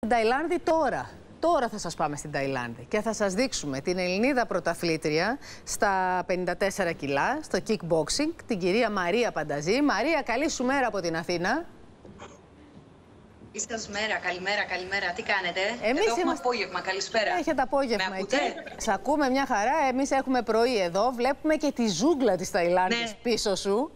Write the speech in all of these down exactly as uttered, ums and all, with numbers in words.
Ταϊλάνδη τώρα. Τώρα θα σας πάμε στην Ταϊλάνδη και θα σας δείξουμε την Ελληνίδα πρωταθλήτρια στα πενήντα τέσσερα κιλά, στο kickboxing, την κυρία Μαρία Πανταζή. Μαρία, καλή σου μέρα από την Αθήνα. Καλή σας μέρα, καλημέρα, καλημέρα. Τι κάνετε? Εμείς εδώ έχουμε είμαστε... απόγευμα, καλησπέρα. Έχετε απόγευμα με εκεί. Σ' ακούμε μια χαρά. Εμείς έχουμε πρωί εδώ. Βλέπουμε και τη ζούγκλα της Ταϊλάνδης ναι. πίσω σου.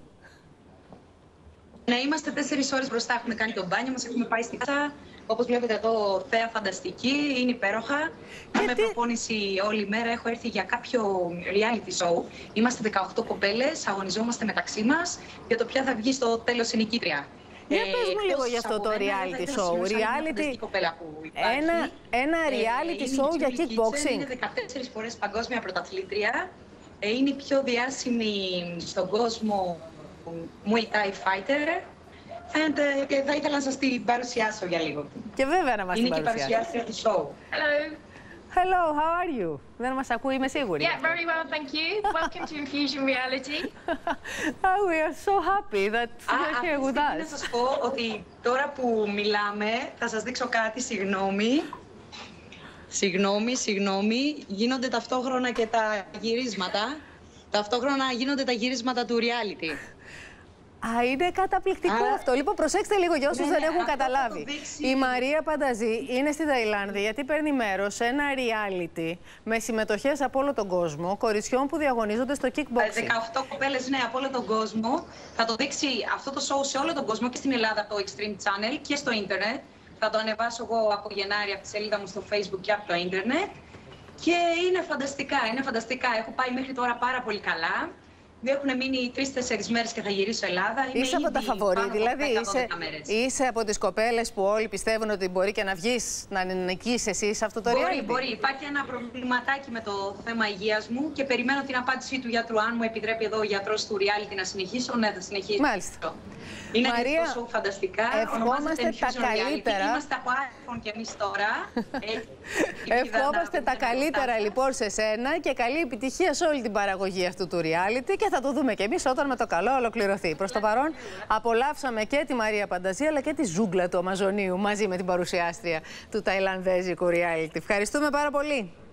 Ναι, είμαστε τέσσερις ώρες μπροστά. Έχουμε κάνει το μπάνιο μας, έχουμε πάει στη casa. Όπως βλέπετε εδώ, θέα φανταστική, είναι υπέροχα. Κάνουμε τι... προπόνηση όλη μέρα. Έχω έρθει για κάποιο reality show. Είμαστε δεκαοκτώ κοπέλες, αγωνιζόμαστε μεταξύ μας για το ποια θα βγει στο τέλος η νικήτρια. Για ε, πες μου λίγο για αυτό το reality show. Reality... Ένα, ένα reality ε, show για kickboxing. Είναι δεκατέσσερις φορές παγκόσμια πρωταθλήτρια. Ε, είναι η πιο διάσημη στον κόσμο Muay Thai fighter. And, και θα ήθελα να σας την παρουσιάσω για λίγο. Και βέβαια να μας την παρουσιάσω. Είναι και η παρουσιάστρια του show. Hello. Hello, how are you? Δεν μας ακούει, είμαι σίγουρη. Yeah, very well, thank you. Welcome to Infusion Reality. Oh, we are so happy that you're here with us. Να σας πω ότι τώρα που μιλάμε θα σας δείξω κάτι, συγγνώμη. Συγγνώμη, συγγνώμη. Γίνονται ταυτόχρονα και τα γυρίσματα. Ταυτόχρονα γίνονται τα γυρίσματα του reality. Α, είναι καταπληκτικό Α, αυτό. Λοιπόν, προσέξτε λίγο για όσους ναι, δεν ναι, έχουν καταλάβει. Η Μαρία Πανταζή είναι στην Ταϊλάνδη γιατί παίρνει μέρος σε ένα reality με συμμετοχές από όλο τον κόσμο, κοριτσιών που διαγωνίζονται στο kickboxing. δεκαοκτώ κοπέλες, ναι, από όλο τον κόσμο. Θα το δείξει αυτό το show σε όλο τον κόσμο και στην Ελλάδα από το Extreme Channel και στο ίντερνετ. Θα το ανεβάσω εγώ από Γενάρη από τη σελίδα μου στο Facebook και από το ίντερνετ. Και είναι φανταστικά, είναι φανταστικά. Έχω πάει μέχρι τώρα πάρα πολύ καλά. Έχουν μείνει τρεις-τέσσερις μέρες και θα γυρίσω Ελλάδα. Είσαι από τα φαβορί, δηλαδή είσαι, είσαι από τις κοπέλες που όλοι πιστεύουν ότι μπορεί και να βγεις, να νικήσεις εσύ σε αυτό το reality. Μπορεί, μπορεί. Υπάρχει ένα προβληματάκι με το θέμα υγείας μου και περιμένω την απάντηση του γιατρού. Αν μου επιτρέπει εδώ ο γιατρός του reality να συνεχίσω, ναι, θα συνεχίσω. Μάλιστα. Είναι Μαρία, τόσο φανταστικά. Ευχόμαστε τα καλύτερα. Είμαστε από iPhone κι εμείς τώρα. Ευχόμαστε τα καλύτερα λοιπόν σε σένα και καλή επιτυχία σε όλη την παραγωγή αυτού του reality και θα το δούμε κι εμείς όταν με το καλό ολοκληρωθεί. Προς το παρόν απολαύσαμε και τη Μαρία Πανταζή αλλά και τη ζούγκλα του Αμαζονίου μαζί με την παρουσιάστρια του ταϊλανδέζικου reality. Ευχαριστούμε πάρα πολύ.